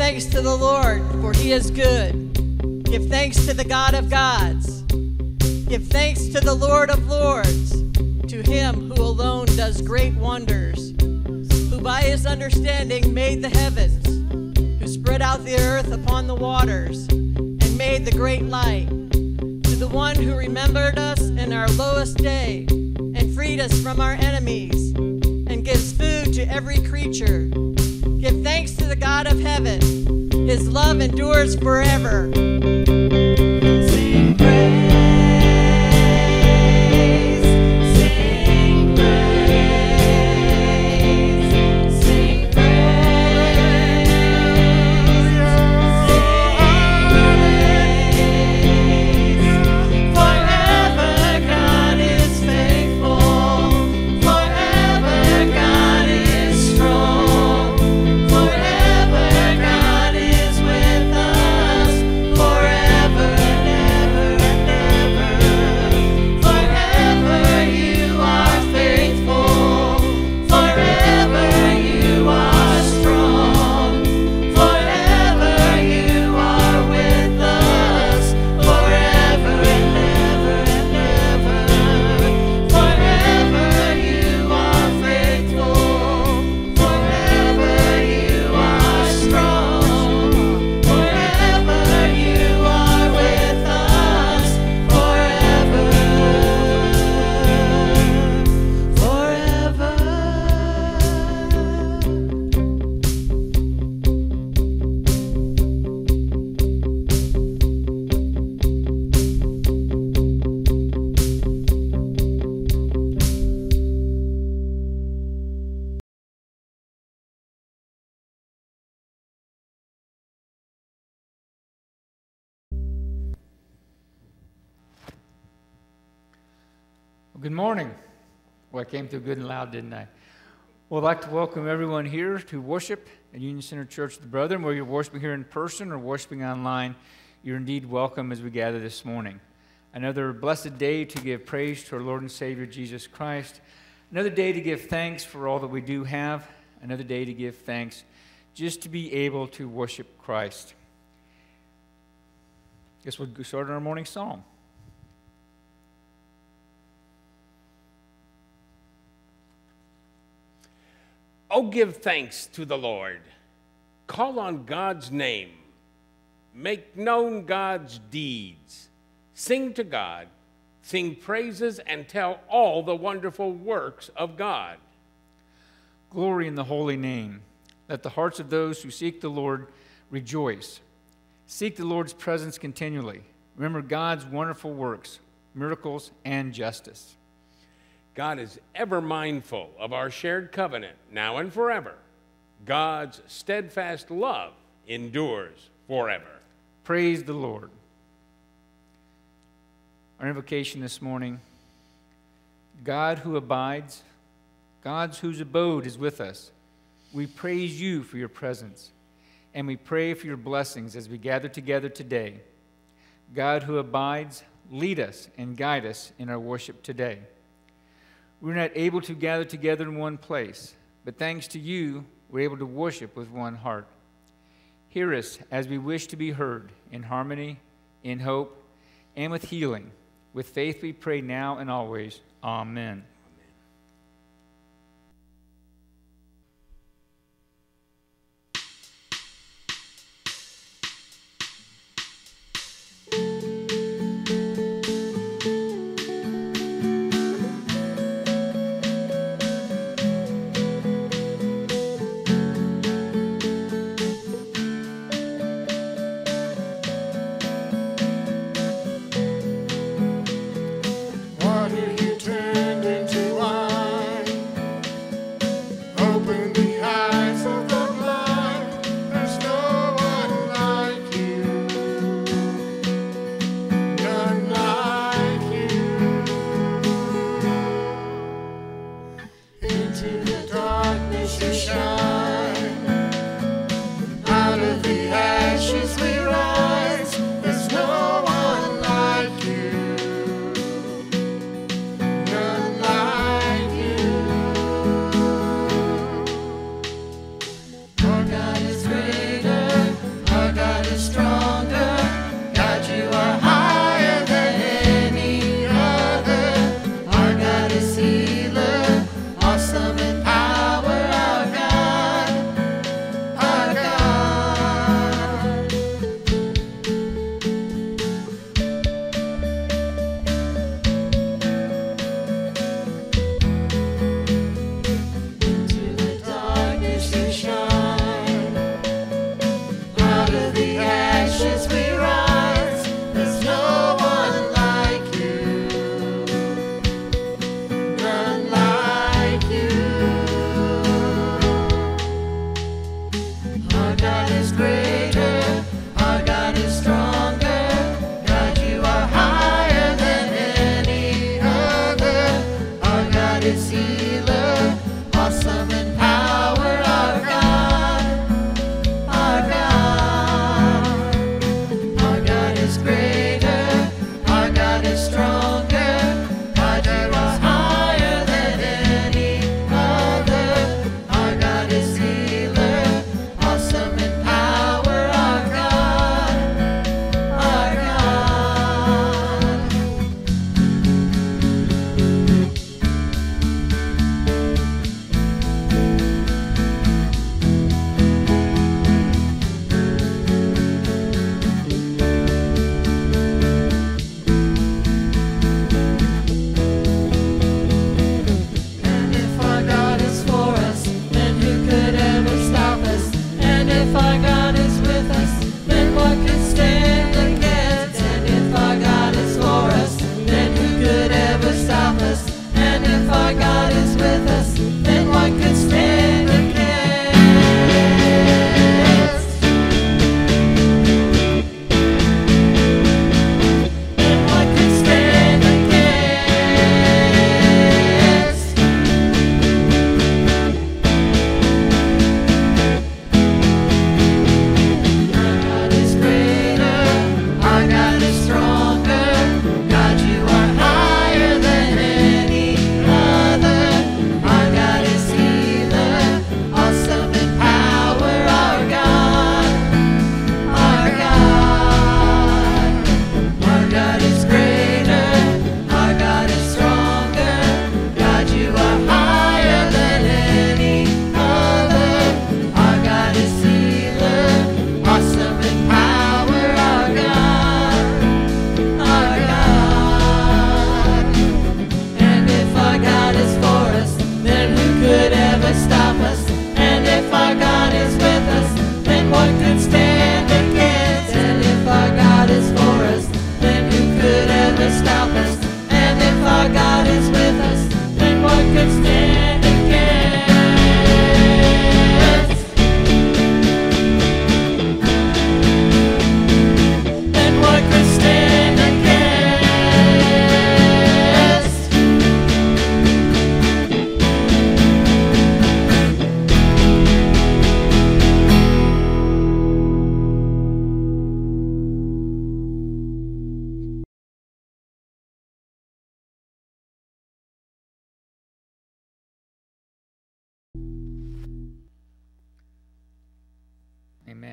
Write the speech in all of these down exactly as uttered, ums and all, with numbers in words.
thanks to the Lord, for he is good. Give thanks to the God of gods. Give thanks to the Lord of lords, to him who alone does great wonders, who by his understanding made the heavens, who spread out the earth upon the waters, and made the great light. To the one who remembered us in our lowest day, and freed us from our enemies, and gives food to every creature. Give thanks to the God of heaven. His love endures forever. Sing praise. Good morning. Well, I came through good and loud, didn't I? Well, I'd like to welcome everyone here to worship at Union Center Church of the Brethren. Whether you're worshiping here in person or worshiping online, you're indeed welcome as we gather this morning. Another blessed day to give praise to our Lord and Savior Jesus Christ. Another day to give thanks for all that we do have. Another day to give thanks just to be able to worship Christ. Guess we'll start our morning song. Oh, give thanks to the Lord. Call on God's name. Make known God's deeds. Sing to God. Sing praises and tell all the wonderful works of God. Glory in the holy name. Let the hearts of those who seek the Lord rejoice. Seek the Lord's presence continually. Remember God's wonderful works, miracles, and justice. God is ever mindful of our shared covenant, now and forever. God's steadfast love endures forever. Praise the Lord. Our invocation this morning, God who abides, God whose abode is with us, we praise you for your presence, and we pray for your blessings as we gather together today. God who abides, lead us and guide us in our worship today. We're not able to gather together in one place, but thanks to you, we're able to worship with one heart. Hear us as we wish to be heard in harmony, in hope, and with healing. With faith we pray now and always. Amen. Water you turned into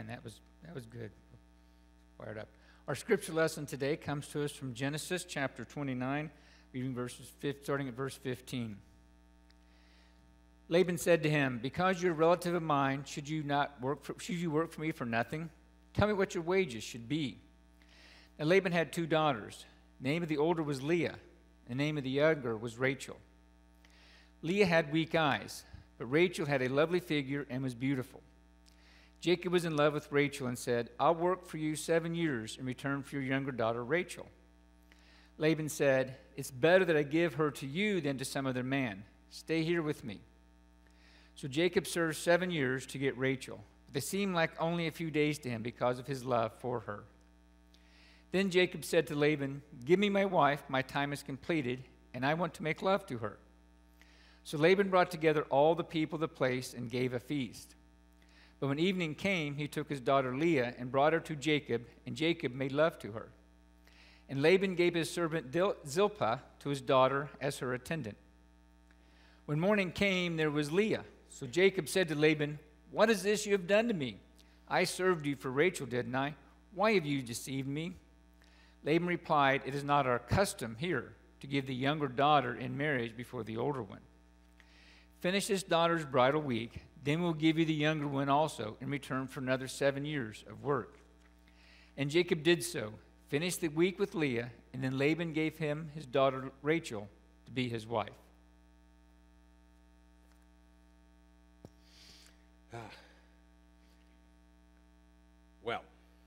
Amen. That was that was good. Fired up. Our scripture lesson today comes to us from Genesis chapter twenty-nine, reading verses starting at verse fifteen. Laban said to him, "Because you're a relative of mine, should you not work for, should you work for me for nothing? Tell me what your wages should be." Now Laban had two daughters. The name of the older was Leah, and the name of the younger was Rachel. Leah had weak eyes, but Rachel had a lovely figure and was beautiful. Jacob was in love with Rachel and said, "I'll work for you seven years in return for your younger daughter Rachel." Laban said, "It's better that I give her to you than to some other man. Stay here with me." So Jacob served seven years to get Rachel. But they seemed like only a few days to him because of his love for her. Then Jacob said to Laban, "Give me my wife, my time is completed, and I want to make love to her." So Laban brought together all the people of the place and gave a feast. But when evening came, he took his daughter Leah and brought her to Jacob, and Jacob made love to her. And Laban gave his servant Zilpah to his daughter as her attendant. When morning came, there was Leah. So Jacob said to Laban, "What is this you have done to me? I served you for Rachel, didn't I? Why have you deceived me?" Laban replied, "It is not our custom here to give the younger daughter in marriage before the older one. Finish this daughter's bridal week, then we'll give you the younger one also in return for another seven years of work." And Jacob did so, finished the week with Leah, and then Laban gave him his daughter Rachel to be his wife. Ah. Well,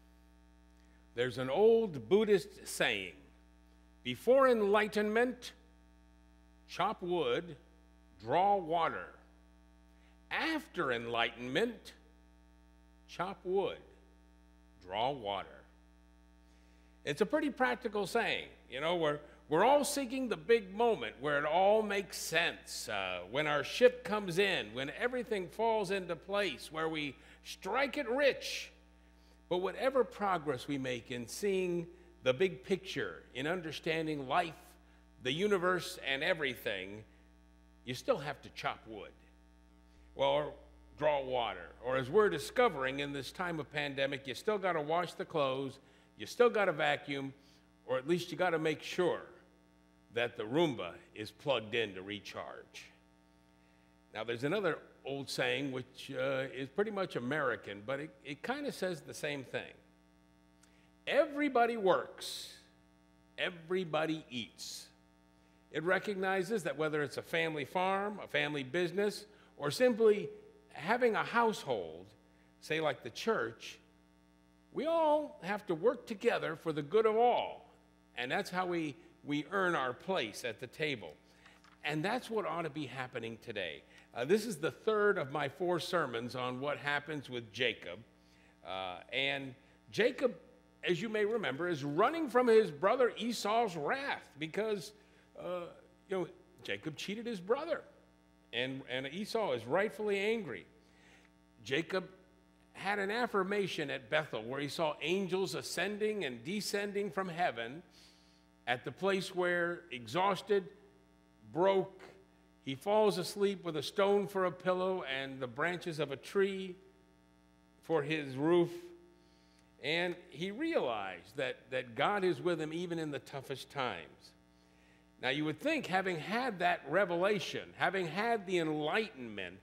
there's an old Buddhist saying, before enlightenment, chop wood, draw water. After enlightenment, chop wood, draw water. It's a pretty practical saying. You know, we're, we're all seeking the big moment where it all makes sense, uh, when our ship comes in, when everything falls into place, where we strike it rich. But whatever progress we make in seeing the big picture, in understanding life, the universe, and everything, you still have to chop wood, well, or draw water. Or as we're discovering in this time of pandemic, you still got to wash the clothes, you still got to vacuum, or at least you got to make sure that the Roomba is plugged in to recharge. Now, there's another old saying which uh, is pretty much American, but it, it kind of says the same thing. Everybody works, everybody eats. It recognizes that whether it's a family farm, a family business, or simply having a household, say like the church, we all have to work together for the good of all. And that's how we, we earn our place at the table. And that's what ought to be happening today. Uh, this is the third of my four sermons on what happens with Jacob. Uh, and Jacob, as you may remember, is running from his brother Esau's wrath because, uh, you know, Jacob cheated his brother. And, and Esau is rightfully angry. Jacob had an affirmation at Bethel where he saw angels ascending and descending from heaven at the place where, exhausted, broke, he falls asleep with a stone for a pillow and the branches of a tree for his roof. And he realized that, that God is with him even in the toughest times. Now, you would think, having had that revelation, having had the enlightenment,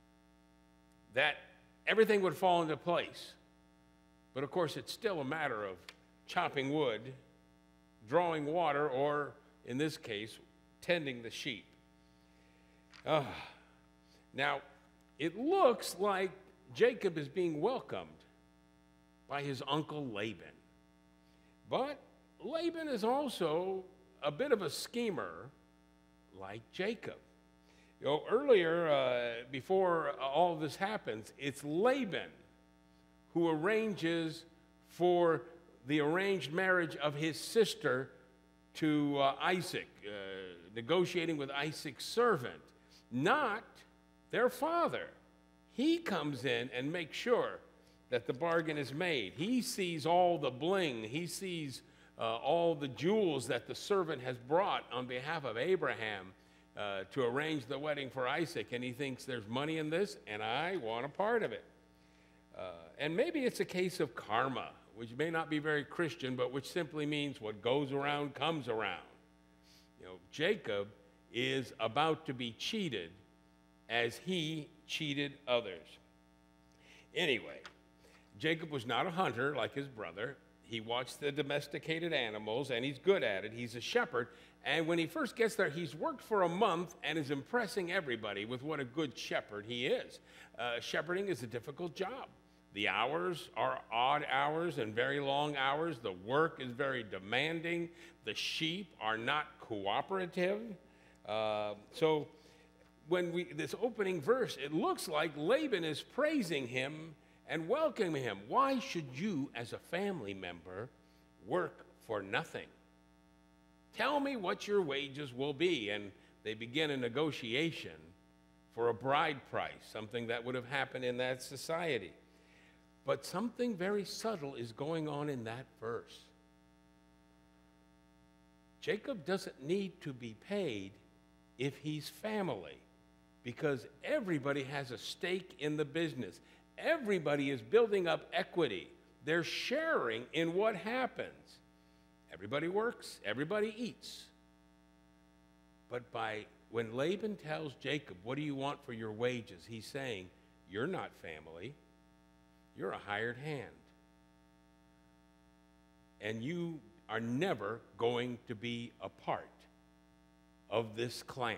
that everything would fall into place. But of course, it's still a matter of chopping wood, drawing water, or in this case, tending the sheep. Uh, now, it looks like Jacob is being welcomed by his uncle Laban. But Laban is also a bit of a schemer like Jacob. You know, earlier, uh, before all of this happens, it's Laban who arranges for the arranged marriage of his sister to uh, Isaac, uh, negotiating with Isaac's servant, not their father. He comes in and makes sure that the bargain is made. He sees all the bling. He sees uh, all the jewels that the servant has brought on behalf of Abraham uh, to arrange the wedding for Isaac, and he thinks there's money in this, and I want a part of it. Uh, and maybe it's a case of karma, which may not be very Christian, but which simply means what goes around comes around. You know, Jacob is about to be cheated as he cheated others. Anyway, Jacob was not a hunter like his brother. He watched the domesticated animals, and he's good at it. He's a shepherd. And when he first gets there, he's worked for a month and is impressing everybody with what a good shepherd he is. Uh, shepherding is a difficult job. The hours are odd hours and very long hours. The work is very demanding. The sheep are not cooperative. Uh, so when we, this opening verse, it looks like Laban is praising him and welcoming him. Why should you, as a family member, work for nothing? Tell me what your wages will be. And they begin a negotiation for a bride price, something that would have happened in that society. But something very subtle is going on in that verse. Jacob doesn't need to be paid if he's family, because everybody has a stake in the business. Everybody is building up equity. They're sharing in what happens. Everybody works, everybody eats. But by when Laban tells Jacob, what do you want for your wages? He's saying, you're not family. You're a hired hand. And you are never going to be a part of this clan.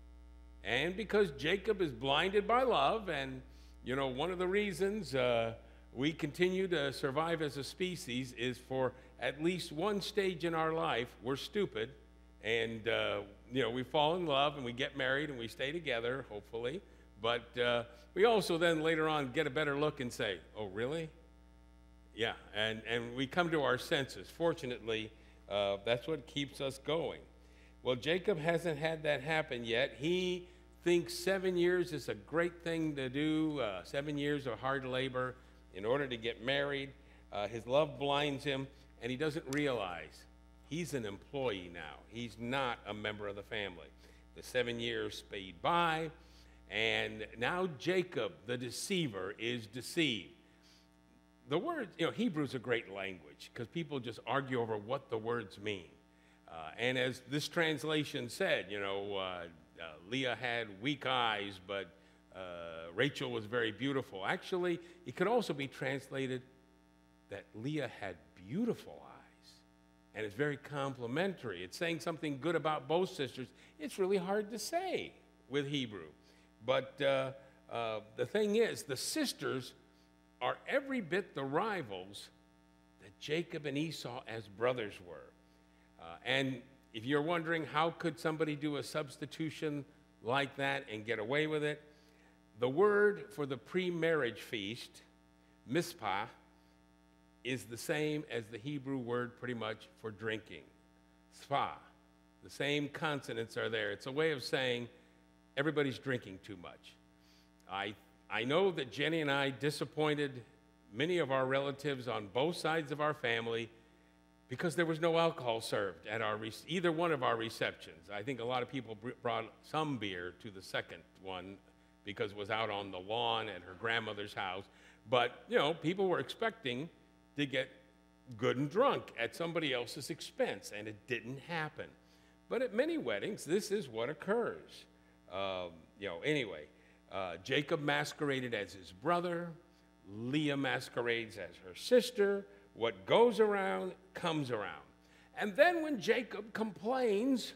And because Jacob is blinded by love, and, you know, one of the reasons uh, we continue to survive as a species is for at least one stage in our life, we're stupid, and, uh, you know, we fall in love, and we get married, and we stay together, hopefully. But uh, we also then later on get a better look and say, oh, really? Yeah, and, and we come to our senses. Fortunately, uh, that's what keeps us going. Well, Jacob hasn't had that happen yet. He thinks seven years is a great thing to do, uh, seven years of hard labor in order to get married. Uh, his love blinds him, and he doesn't realize he's an employee now. He's not a member of the family. The seven years speed by. And now Jacob, the deceiver, is deceived. The word, you know, Hebrew is a great language because people just argue over what the words mean. Uh, and as this translation said, you know, uh, uh, Leah had weak eyes, but uh, Rachel was very beautiful. Actually, it could also be translated that Leah had beautiful eyes. And it's very complimentary. It's saying something good about both sisters. It's really hard to say with Hebrew. But uh, uh, the thing is, the sisters are every bit the rivals that Jacob and Esau as brothers were. Uh, and if you're wondering how could somebody do a substitution like that and get away with it, the word for the pre-marriage feast, mispah, is the same as the Hebrew word pretty much for drinking, spa. The same consonants are there. It's a way of saying everybody's drinking too much. I, I know that Jenny and I disappointed many of our relatives on both sides of our family because there was no alcohol served at our either one of our receptions. I think a lot of people brought some beer to the second one because it was out on the lawn at her grandmother's house. But, you know, people were expecting to get good and drunk at somebody else's expense, and it didn't happen. But at many weddings, this is what occurs. Um, you know, anyway, uh, Jacob masqueraded as his brother. Leah masquerades as her sister. What goes around comes around. And then when Jacob complains,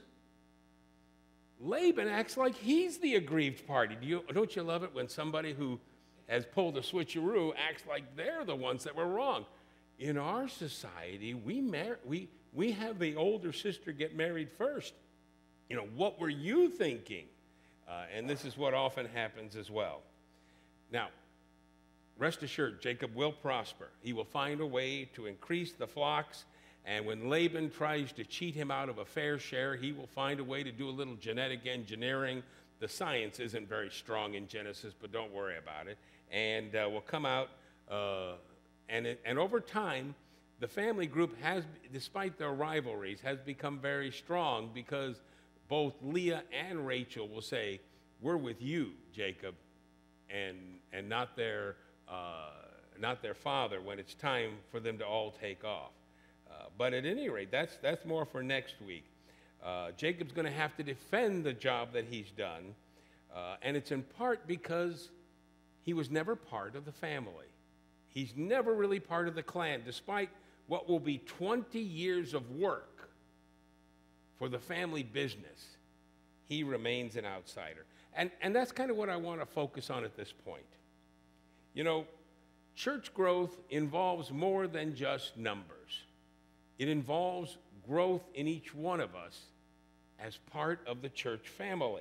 Laban acts like he's the aggrieved party. Do you, don't you love it when somebody who has pulled a switcheroo acts like they're the ones that were wrong? In our society, we, mar- we, we have the older sister get married first. You know, what were you thinking? Uh, and this is what often happens as well. Now, rest assured, Jacob will prosper. He will find a way to increase the flocks, and when Laban tries to cheat him out of a fair share, he will find a way to do a little genetic engineering. The science isn't very strong in Genesis, but don't worry about it. And uh, will come out, uh, and, it, and over time, the family group has, despite their rivalries, has become very strong because both Leah and Rachel will say, we're with you, Jacob, and, and not their uh, not their father, when it's time for them to all take off. Uh, but at any rate, that's, that's more for next week. Uh, Jacob's going to have to defend the job that he's done, uh, and it's in part because he was never part of the family. He's never really part of the clan, despite what will be twenty years of work for the family business. He remains an outsider. And, and that's kind of what I want to focus on at this point. You know, church growth involves more than just numbers. It involves growth in each one of us as part of the church family.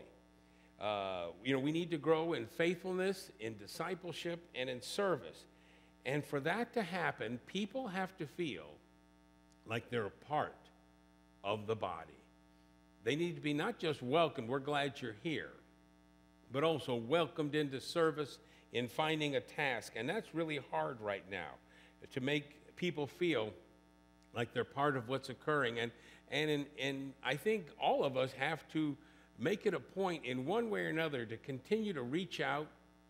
Uh, you know, we need to grow in faithfulness, in discipleship, and in service. And for that to happen, people have to feel like they're a part of the body. They need to be not just welcomed, we're glad you're here, but also welcomed into service in finding a task. And that's really hard right now, to make people feel like they're part of what's occurring. And, and, in, and I think all of us have to make it a point in one way or another to continue to reach out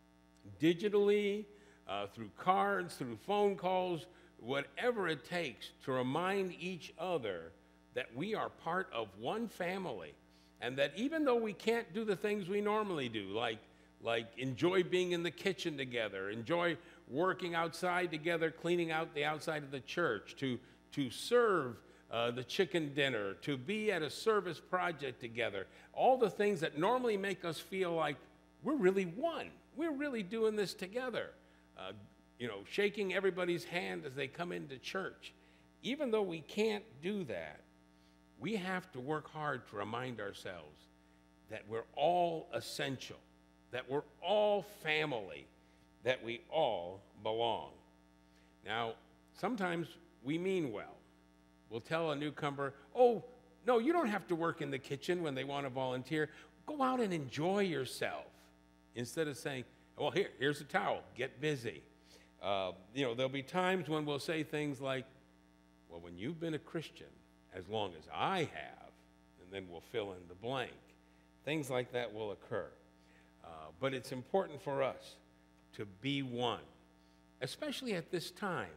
digitally, uh, through cards, through phone calls, whatever it takes to remind each other that we are part of one family, and that even though we can't do the things we normally do, like, like enjoy being in the kitchen together, enjoy working outside together, cleaning out the outside of the church, to, to serve uh, the chicken dinner, to be at a service project together, all the things that normally make us feel like we're really one. We're really doing this together. Uh, you know, shaking everybody's hand as they come into church. Even though we can't do that, we have to work hard to remind ourselves that we're all essential, that we're all family, that we all belong. Now, sometimes we mean well. We'll tell a newcomer, oh, no, you don't have to work in the kitchen when they want to volunteer. Go out and enjoy yourself. Instead of saying, well, here, here's a towel, get busy. Uh, you know, there'll be times when we'll say things like, well, when you've been a Christian as long as I have, and then we'll fill in the blank. Things like that will occur. Uh, but it's important for us to be one, especially at this time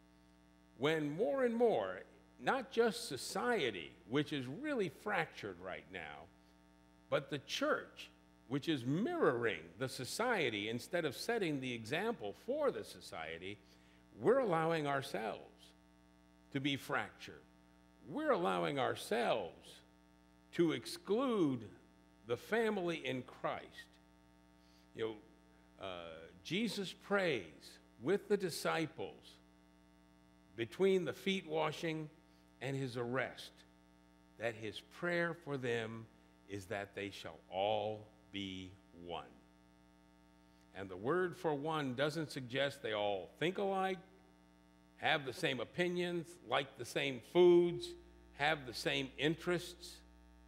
when more and more, not just society, which is really fractured right now, but the church, which is mirroring the society instead of setting the example for the society, we're allowing ourselves to be fractured. We're allowing ourselves to exclude the family in Christ. You know, uh, Jesus prays with the disciples between the feet washing and his arrest, that his prayer for them is that they shall all be one. And the word for one doesn't suggest they all think alike, have the same opinions, like the same foods, have the same interests,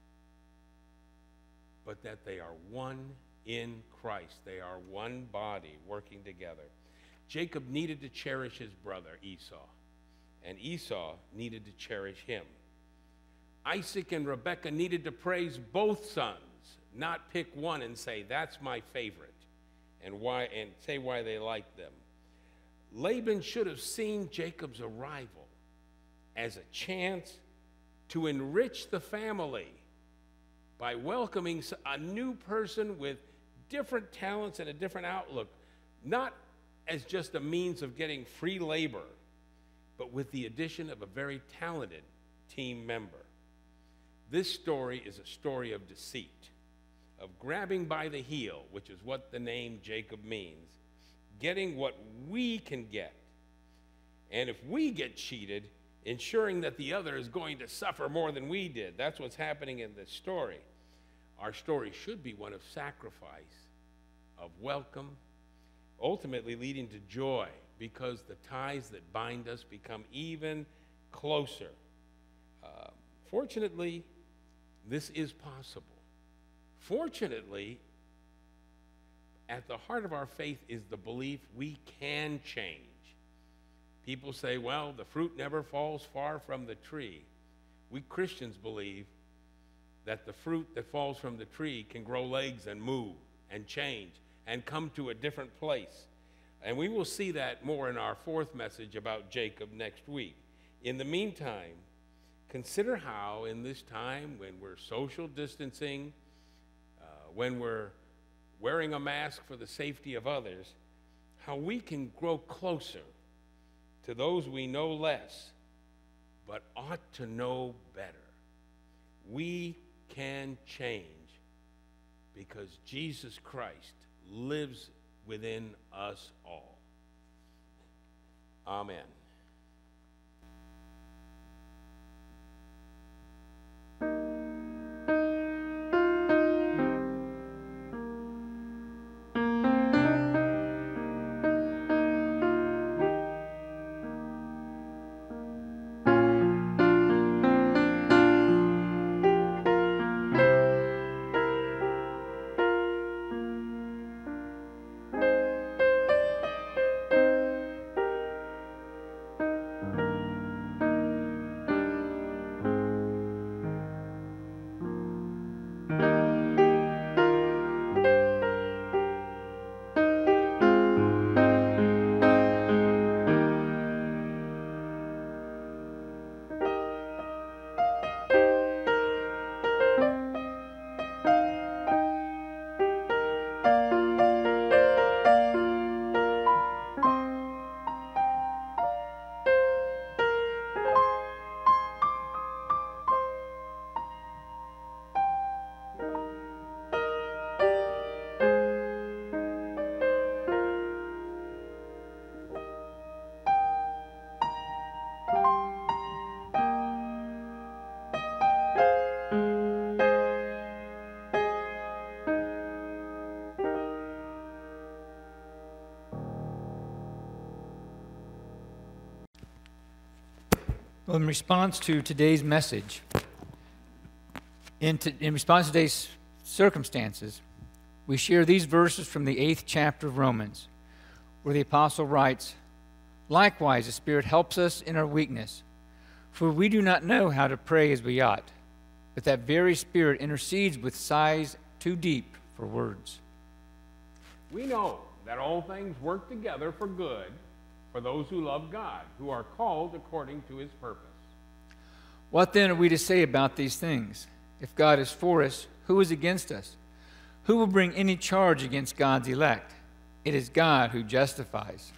but that they are one in Christ. They are one body working together. Jacob needed to cherish his brother Esau, and Esau needed to cherish him. Isaac and Rebekah needed to praise both sons, not pick one and say, that's my favorite, and why, and say why they like them. Laban should have seen Jacob's arrival as a chance to enrich the family by welcoming a new person with different talents and a different outlook, not as just a means of getting free labor, but with the addition of a very talented team member. This story is a story of deceit, of grabbing by the heel, which is what the name Jacob means, getting what we can get. And if we get cheated, ensuring that the other is going to suffer more than we did. That's what's happening in this story. Our story should be one of sacrifice, of welcome, ultimately leading to joy, because the ties that bind us become even closer. Uh, fortunately, this is possible. Fortunately, at the heart of our faith is the belief we can change. People say, well, the fruit never falls far from the tree. We Christians believe that the fruit that falls from the tree can grow legs and move and change and come to a different place. And we will see that more in our fourth message about Jacob next week. In the meantime, consider how in this time when we're social distancing, uh, when we're wearing a mask for the safety of others, how we can grow closer to those we know less, but ought to know better. We can change because Jesus Christ lives within us all. Amen. Well, in response to today's message, in, to, in response to today's circumstances, we share these verses from the eighth chapter of Romans, where the apostle writes, "Likewise, the Spirit helps us in our weakness, for we do not know how to pray as we ought, but that very Spirit intercedes with sighs too deep for words." We know that all things work together for good for those who love God, who are called according to his purpose. What then are we to say about these things? If God is for us, who is against us? Who will bring any charge against God's elect? It is God who justifies.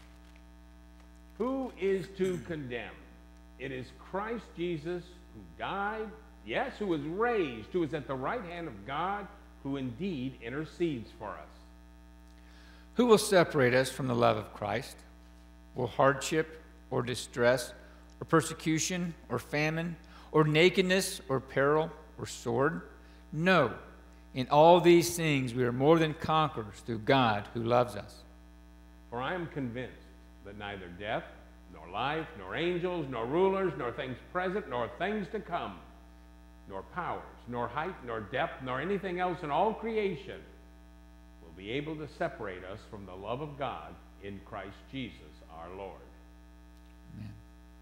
Who is to condemn? It is Christ Jesus who died, yes, who was raised, who is at the right hand of God, who indeed intercedes for us. Who will separate us from the love of Christ? Will hardship or distress or persecution or famine or nakedness or peril or sword? No. In all these things we are more than conquerors through God who loves us. For I am convinced that neither death, nor life, nor angels, nor rulers, nor things present, nor things to come, nor powers, nor height, nor depth, nor anything else in all creation will be able to separate us from the love of God in Christ Jesus our Lord. Amen.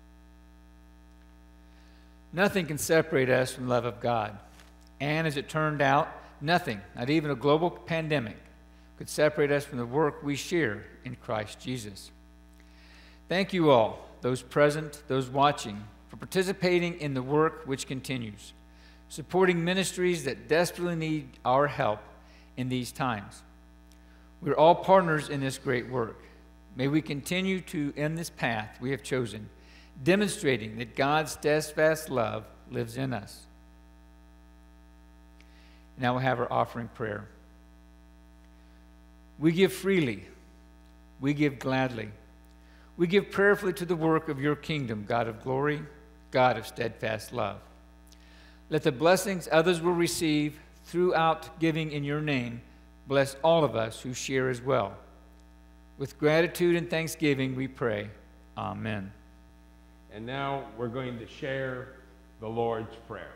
Nothing can separate us from the love of God. And as it turned out, nothing, not even a global pandemic, could separate us from the work we share in Christ Jesus. Thank you all, those present, those watching, for participating in the work which continues, supporting ministries that desperately need our help in these times. We're all partners in this great work. May we continue to, in this path we have chosen, demonstrating that God's steadfast love lives in us. Now we'll have our offering prayer. We give freely. We give gladly. We give prayerfully to the work of your kingdom, God of glory, God of steadfast love. Let the blessings others will receive throughout giving in your name bless all of us who share as well. With gratitude and thanksgiving we pray. Amen. And now we're going to share the Lord's Prayer.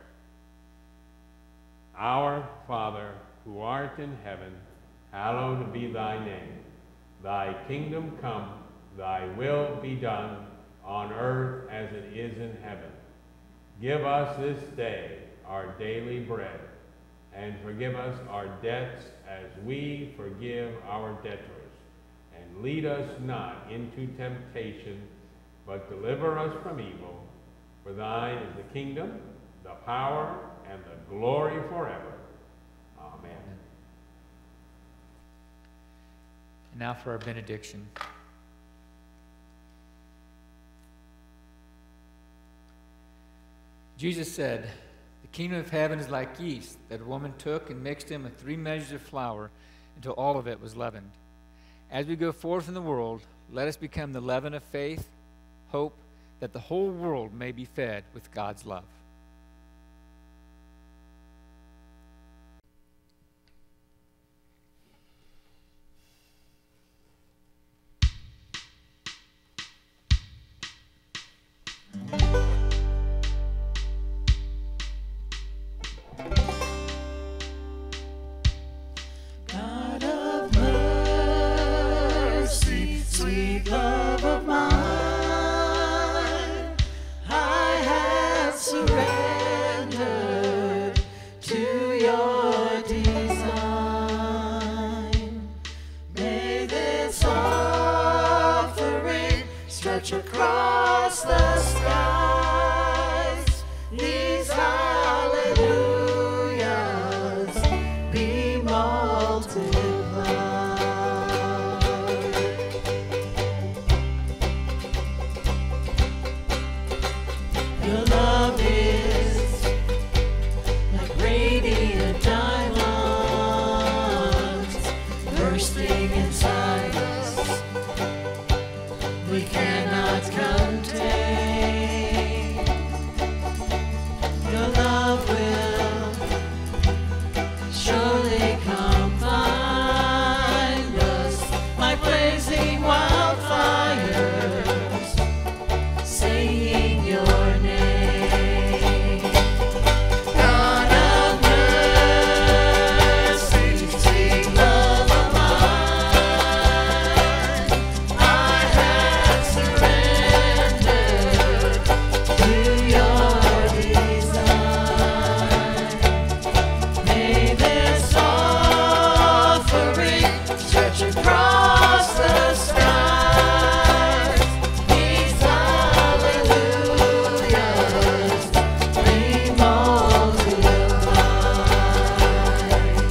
Our Father, who art in heaven, hallowed be thy name. Thy kingdom come, thy will be done, on earth as it is in heaven. Give us this day our daily bread, and forgive us our debts as we forgive our debtors. And and lead us not into temptation, but deliver us from evil. For thine is the kingdom, the power, and the glory forever. Amen. And now for our benediction. Jesus said, "The kingdom of heaven is like yeast that a woman took and mixed in with three measures of flour until all of it was leavened." As we go forth in the world, let us become the leaven of faith, hope, that the whole world may be fed with God's love. God of mercy, sweet love of mine, I have surrendered to your design. May this offering stretch across the skies. These hallelujahs be multiplied. Your love is like radiant diamonds bursting inside us. We cannot contain. Your love will surely come find us like blazing wildfires, singing your name. God of mercy, sweet love of mine, I have surrendered to your design. May this offering stretch across the skies. These hallelujahs be multiplied.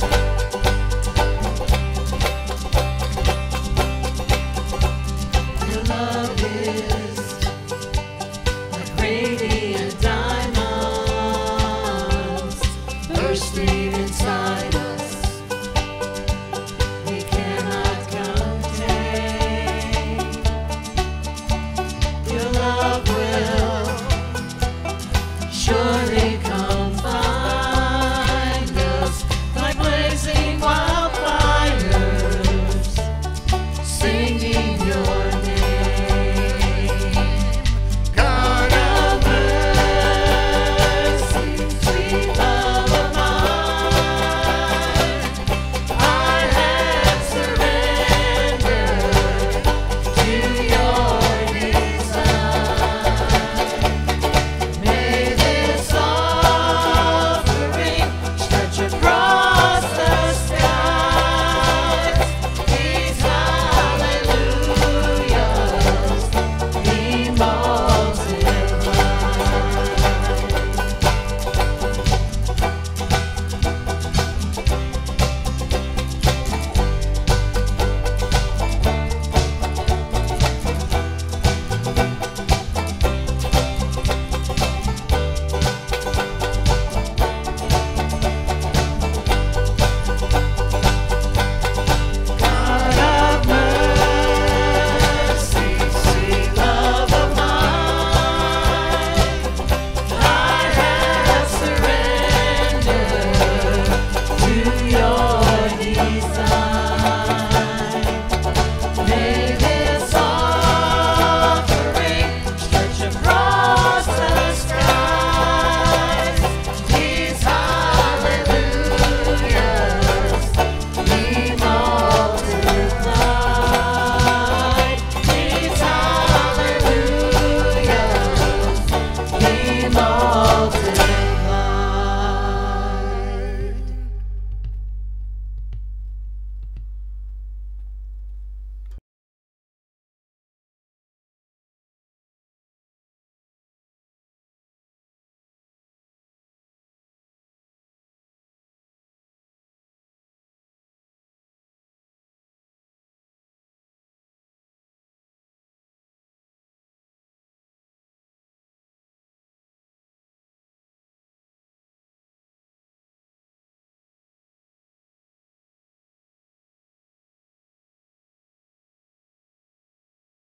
Your love is